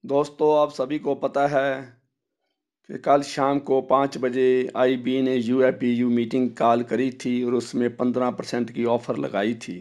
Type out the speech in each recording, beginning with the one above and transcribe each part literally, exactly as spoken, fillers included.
दोस्तों, आप सभी को पता है कि कल शाम को पाँच बजे आईबी ने यूएफबीयू मीटिंग कॉल करी थी और उसमें पंद्रह परसेंट की ऑफ़र लगाई थी।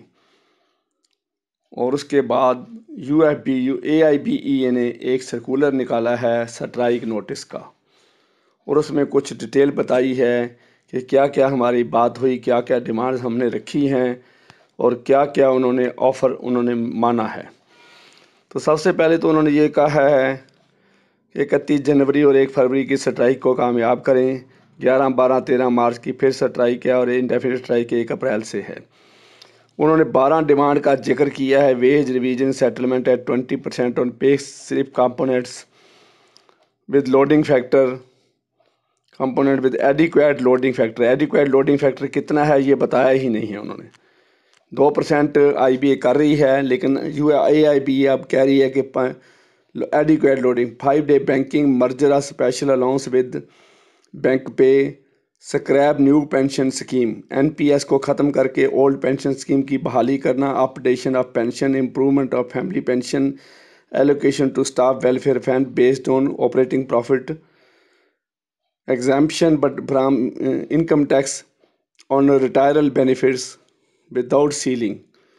और उसके बाद यूएफबीयू एआईबीई ने एक सर्कुलर निकाला है स्ट्राइक नोटिस का, और उसमें कुछ डिटेल बताई है कि क्या क्या हमारी बात हुई, क्या क्या डिमांड्स हमने रखी हैं और क्या क्या उन्होंने ऑफ़र उन्होंने माना है। तो सबसे पहले तो उन्होंने ये कहा है कि इकतीस जनवरी और एक फरवरी की स्ट्राइक को कामयाब करें। ग्यारह बारह तेरह मार्च की फिर स्ट्राइक है और इंडेफिनिट स्ट्राइक एक अप्रैल से है। उन्होंने बारह डिमांड का जिक्र किया है। Wage revision settlement at twenty percent on pay slip components with loading factor component with adequate loading factor. Adequate loading factor कितना है ये बताया ही नहीं है उन्होंने। दो परसेंट आई बी ए कर रही है, लेकिन यू ए आई बी अब कह रही है कि adequate loading five day banking merger of special allowance with bank pay scrap new pension scheme. NPS को ख़त्म करके ओल्ड पेंशन स्कीम की बहाली करना। Updation of pension, improvement of family pension, allocation to staff welfare fund based on operating profit, exemption but from income tax on retiral benefits without ceiling,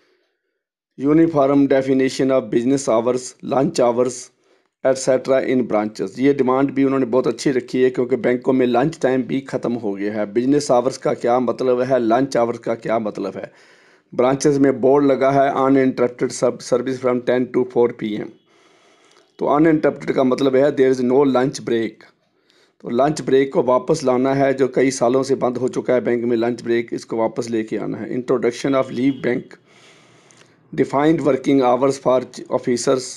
uniform definition of business hours, lunch hours etcetera in branches. ये demand भी उन्होंने बहुत अच्छी रखी है, क्योंकि बैंकों में लंच टाइम भी ख़त्म हो गया है। बिजनेस आवर्स का क्या मतलब है, लंच आवर्स का क्या मतलब है। ब्रांचेस में बोर्ड लगा है अनइंटरप्टेड सब service from ten to four P M. तो अनइंटरप्टेड का मतलब है there is no lunch break. तो लंच ब्रेक को वापस लाना है, जो कई सालों से बंद हो चुका है बैंक में लंच ब्रेक, इसको वापस लेके आना है। Introduction of leave bank, defined working hours for officers,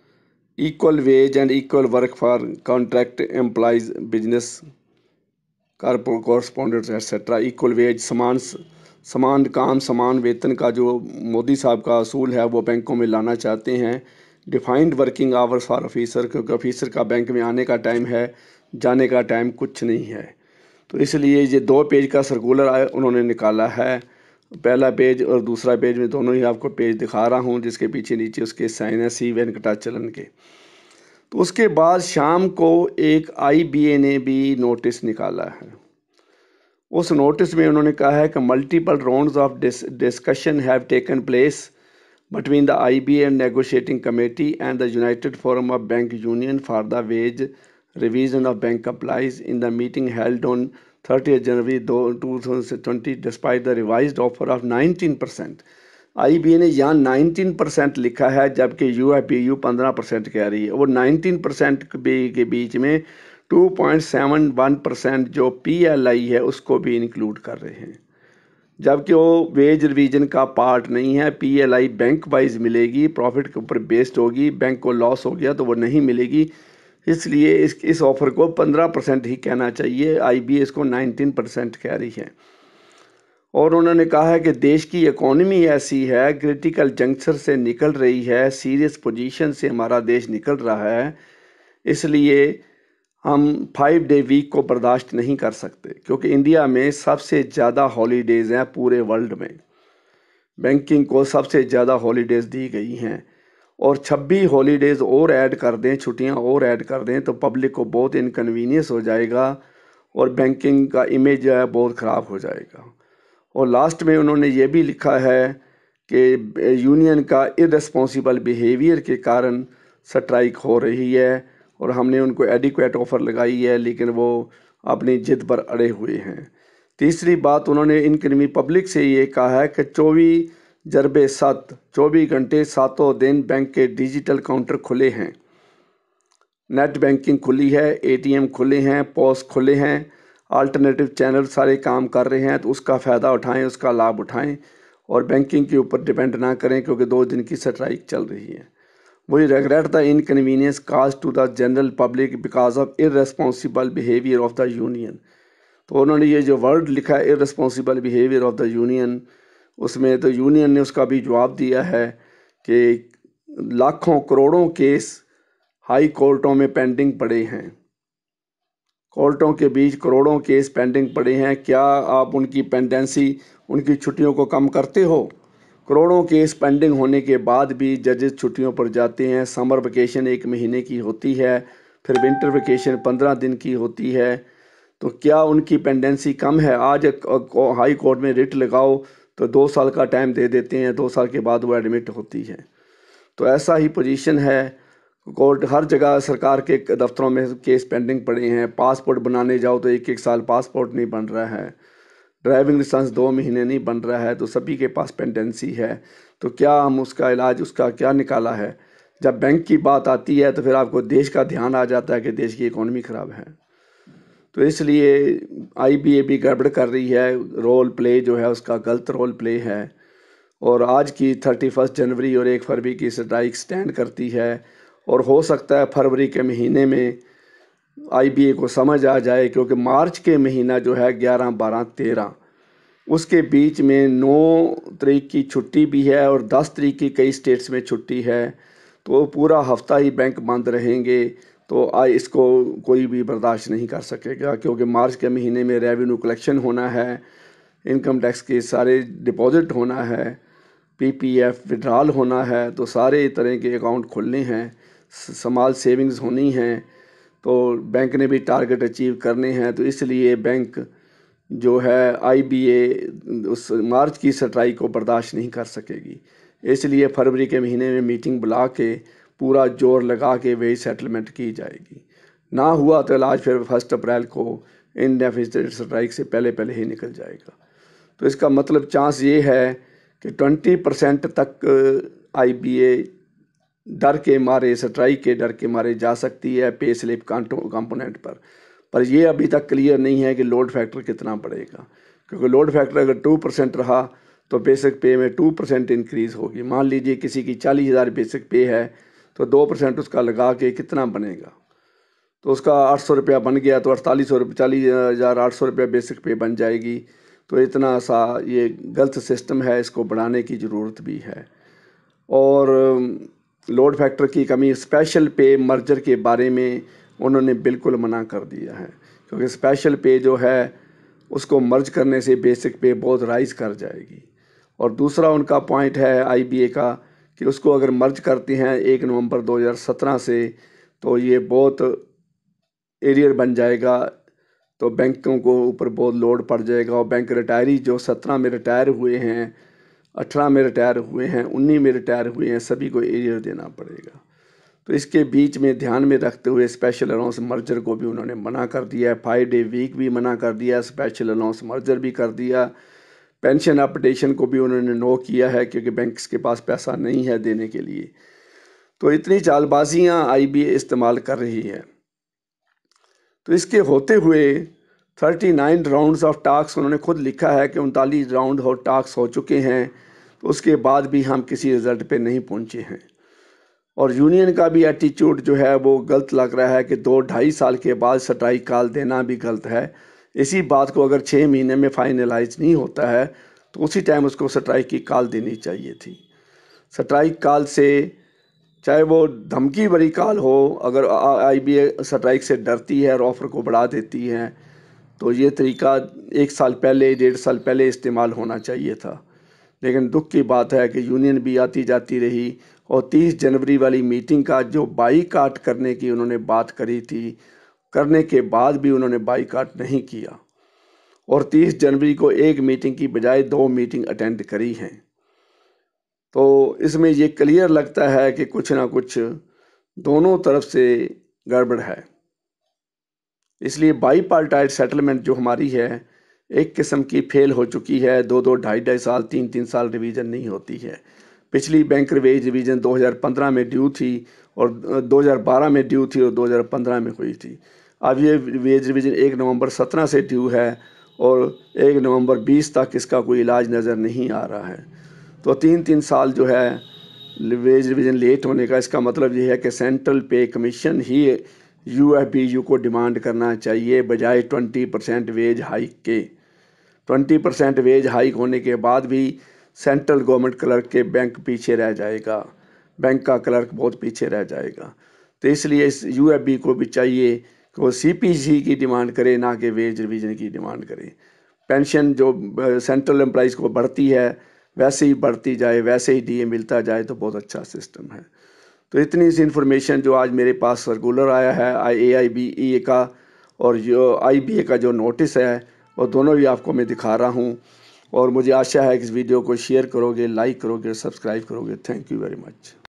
equal wage and equal work for contract employees, business correspondents etcetera. Equal wage, समान समान काम समान वेतन का जो मोदी साहब का असूल है वो बैंकों में लाना चाहते हैं। Defined working hours for officer, क्योंकि ऑफिसर का बैंक में आने का टाइम है, जाने का टाइम कुछ नहीं है। तो इसलिए ये दो पेज का सर्कुलर उन्होंने निकाला है। पहला पेज और दूसरा पेज में दोनों ही आपको पेज दिखा रहा हूँ, जिसके पीछे नीचे उसके साइन है सी वेंकटाचलन के। तो उसके बाद शाम को एक आईबीए ने भी नोटिस निकाला है। उस नोटिस में उन्होंने कहा है कि multiple rounds of discussion have taken place between the I B A negotiating committee and the United Forum of Bank Union for the wage revision of bank employees in the meeting held on thirtieth January twenty twenty, despite the revised offer of nineteen percent। I B A ने यहाँ nineteen percent लिखा है, जबकि U I P U पंद्रह percent कह रही है। और नाइनटीन परसेंट के बीच में two point seven one percent जो पी एल आई है उसको भी इंक्लूड कर रहे हैं, जबकि वो वेज रिवीजन का पार्ट नहीं है। पीएलआई बैंक वाइज मिलेगी, प्रॉफिट के ऊपर बेस्ड होगी। बैंक को लॉस हो गया तो वो नहीं मिलेगी, इसलिए इस इस ऑफ़र को पंद्रह परसेंट ही कहना चाहिए। आईबीए इसको नाइनटीन परसेंट कह रही है। और उन्होंने कहा है कि देश की इकोनॉमी ऐसी है, क्रिटिकल जंक्शन से निकल रही है, सीरियस पोजीशन से हमारा देश निकल रहा है, इसलिए हम फाइव डे वीक को बर्दाश्त नहीं कर सकते, क्योंकि इंडिया में सबसे ज़्यादा हॉलीडेज़ हैं पूरे वर्ल्ड में। बैंकिंग को सबसे ज़्यादा हॉलीडेज़ दी गई हैं, और छब्बीस हॉलीडेज़ और ऐड कर दें, छुट्टियां और ऐड कर दें तो पब्लिक को बहुत इनकन्वीनियंस हो जाएगा और बैंकिंग का इमेज जो है बहुत ख़राब हो जाएगा। और लास्ट में उन्होंने ये भी लिखा है कि यूनियन का इररेस्पॉन्सिबल बिहेवियर के कारण स्ट्राइक हो रही है, और हमने उनको एडिक्वेट ऑफ़र लगाई है, लेकिन वो अपनी जिद पर अड़े हुए हैं। तीसरी बात, उन्होंने इनकमी पब्लिक से ये कहा है कि चौबीस जरबे सात चौबीस घंटे सातों दिन बैंक के डिजिटल काउंटर खुले हैं, नेट बैंकिंग खुली है, एटीएम खुले हैं, पॉस खुले हैं, अल्टरनेटिव चैनल सारे काम कर रहे हैं। तो उसका फ़ायदा उठाएं, उसका लाभ उठाएं और बैंकिंग के ऊपर डिपेंड ना करें, क्योंकि दो दिन की स्ट्राइक चल रही है। We regret the inconvenience caused to the general public because of irresponsible behavior of the union। तो उन्होंने ये जो वर्ड लिखा है irresponsible behavior of the union, उसमें तो यूनियन ने उसका भी जवाब दिया है कि लाखों करोड़ों केस हाई कोर्टों में पेंडिंग पड़े हैं, कोर्टों के बीच करोड़ों केस पेंडिंग पड़े हैं। क्या आप उनकी पेंडेंसी, उनकी छुट्टियों को कम करते हो? करोड़ों केस पेंडिंग होने के बाद भी जजेस छुट्टियों पर जाते हैं। समर वेकेशन एक महीने की होती है, फिर विंटर वेकेशन पंद्रह दिन की होती है। तो क्या उनकी पेंडेंसी कम है? आज हाई कोर्ट में रिट लगाओ तो दो साल का टाइम दे देते हैं, दो साल के बाद वो एडमिट होती है। तो ऐसा ही पोजीशन है। कोर्ट हर जगह सरकार के दफ्तरों में केस पेंडिंग पड़े हैं। पासपोर्ट बनाने जाओ तो एक एक साल पासपोर्ट नहीं बन रहा है, ड्राइविंग लाइसेंस दो महीने नहीं बन रहा है। तो सभी के पास पेंडेंसी है। तो क्या हम उसका इलाज, उसका क्या निकाला है? जब बैंक की बात आती है तो फिर आपको देश का ध्यान आ जाता है कि देश की इकोनॉमी ख़राब है। तो इसलिए आईबीए भी गड़बड़ कर रही है। रोल प्ले जो है उसका गलत रोल प्ले है। और आज की थर्टी फर्स्ट जनवरी और एक फरवरी की स्ट्राइक स्टैंड करती है। और हो सकता है फरवरी के महीने में आईबीए को समझ आ जाए, क्योंकि मार्च के महीना जो है ग्यारह बारह तेरह, उसके बीच में नौ तारीख की छुट्टी भी है और दस तारीख की कई स्टेट्स में छुट्टी है। तो पूरा हफ्ता ही बैंक बंद रहेंगे। तो आ इसको कोई भी बर्दाश्त नहीं कर सकेगा, क्योंकि मार्च के महीने में रेवेन्यू कलेक्शन होना है, इनकम टैक्स के सारे डिपॉजिट होना है, पीपीएफ विड्रॉल होना है। तो सारे तरह के अकाउंट खुलने हैं, स्मॉल सेविंग्स होनी हैं। तो बैंक ने भी टारगेट अचीव करने हैं। तो इसलिए बैंक जो है आईबीए उस मार्च की स्ट्राइक को बर्दाश्त नहीं कर सकेगी। इसलिए फरवरी के महीने में मीटिंग बुला के पूरा जोर लगा के वेज सेटलमेंट की जाएगी। ना हुआ तो इलाज फिर फर्स्ट अप्रैल को इनडेफिनिट स्ट्राइक से पहले पहले ही निकल जाएगा। तो इसका मतलब चांस ये है कि ट्वेंटी परसेंट तक आईबीए डर के मारे, स्ट्राइक के डर के मारे जा सकती है पे स्लिप कंपोनेंट पर। पर ये अभी तक क्लियर नहीं है कि लोड फैक्टर कितना बढ़ेगा, क्योंकि लोड फैक्टर अगर टू परसेंट रहा तो बेसिक पे में टू परसेंट इंक्रीज़ होगी। मान लीजिए किसी की चालीस हज़ार बेसिक पे है तो दो परसेंट उसका लगा के कितना बनेगा? तो उसका आठ सौ रुपया बन गया तो अड़तालीस सौ रुपये चालीस हज़ार आठ सौ रुपया बेसिक पे बन जाएगी। तो इतना सा ये गलत सिस्टम है, इसको बढ़ाने की ज़रूरत भी है। और लोड फैक्टर की कमी, स्पेशल पे मर्जर के बारे में उन्होंने बिल्कुल मना कर दिया है, क्योंकि स्पेशल पे जो है उसको मर्ज करने से बेसिक पे बहुत राइज कर जाएगी। और दूसरा उनका पॉइंट है आईबीए का कि उसको अगर मर्ज करते हैं एक नवंबर दो हज़ार सत्रह से तो ये बहुत एरियर बन जाएगा, तो बैंकों को ऊपर बहुत लोड पड़ जाएगा। और बैंक रिटायरी जो सत्रह में रिटायर हुए हैं, अठारह में रिटायर हुए हैं, उन्नीस में रिटायर हुए हैं, सभी को एरियर देना पड़ेगा। तो इसके बीच में ध्यान में रखते हुए स्पेशल अलाउंस मर्जर को भी उन्होंने मना कर दिया है। फाइव डे वीक भी मना कर दिया, स्पेशल अलाउंस मर्जर भी कर दिया। पेंशन अपडेशन को भी उन्होंने नो किया है, क्योंकि बैंक्स के पास पैसा नहीं है देने के लिए। तो इतनी चालबाजियां आईबीए इस्तेमाल कर रही है। तो इसके होते हुए उनतालीस राउंड्स ऑफ टास्क, उन्होंने खुद लिखा है कि उनतालीस राउंड और टास्क हो चुके हैं, तो उसके बाद भी हम किसी रिज़ल्ट पे नहीं पहुंचे हैं। और यूनियन का भी एटीट्यूड जो है वो गलत लग रहा है कि दो ढाई साल के बाद स्ट्राइक कॉल देना भी गलत है। इसी बात को अगर छः महीने में फाइनलाइज नहीं होता है तो उसी टाइम उसको स्ट्राइक की कॉल देनी चाहिए थी। स्ट्राइक कॉल से, चाहे वो धमकी भरी कॉल हो, अगर आईबीए स्ट्राइक से डरती है और ऑफर को बढ़ा देती है तो ये तरीका एक साल पहले, डेढ़ साल पहले इस्तेमाल होना चाहिए था। लेकिन दुख की बात है कि यूनियन भी आती जाती रही और तीस जनवरी वाली मीटिंग का जो बाईकाट करने की उन्होंने बात करी थी, करने के बाद भी उन्होंने बाईकाट नहीं किया और तीस जनवरी को एक मीटिंग की बजाय दो मीटिंग अटेंड करी हैं। तो इसमें ये क्लियर लगता है कि कुछ ना कुछ दोनों तरफ से गड़बड़ है। इसलिए बाईपार्टाइट सेटलमेंट जो हमारी है एक किस्म की फेल हो चुकी है। दो दो ढाई ढाई साल, तीन तीन साल रिवीजन नहीं होती है। पिछली बैंक वेज रिवीजन दो हज़ार पंद्रह में ड्यू थी और दो हज़ार बारह में ड्यू थी और दो हज़ार पंद्रह में हुई थी। अब ये वेज रिवीजन एक नवंबर सत्रह से ड्यू है और एक नवंबर बीस तक इसका कोई इलाज नज़र नहीं आ रहा है। तो तीन तीन साल जो है वेज रिवीजन लेट होने का, इसका मतलब ये है कि सेंट्रल पे कमीशन ही यूएफबीयू को डिमांड करना चाहिए बजाय ट्वेंटी परसेंट वेज हाइक के। ट्वेंटी परसेंट वेज हाइक होने के बाद भी सेंट्रल गवर्नमेंट क्लर्क के बैंक पीछे रह जाएगा, बैंक का क्लर्क बहुत पीछे रह जाएगा। तो इसलिए इस यूएफबी को भी चाहिए कि वो सीपीसी की डिमांड करे, ना कि वेज रिवीजन की डिमांड करे। पेंशन जो सेंट्रल एम्प्लॉइज़ को बढ़ती है वैसे ही बढ़ती जाए, वैसे ही डी ए मिलता जाए तो बहुत अच्छा सिस्टम है। तो इतनी सी इन्फॉर्मेशन जो आज मेरे पास सर्कुलर आया है आई ए आई बी ई का और जो आई बी ए का जो नोटिस है वो दोनों भी आपको मैं दिखा रहा हूँ। और मुझे आशा है कि इस वीडियो को शेयर करोगे, लाइक करोगे, सब्सक्राइब करोगे। Thank you very much.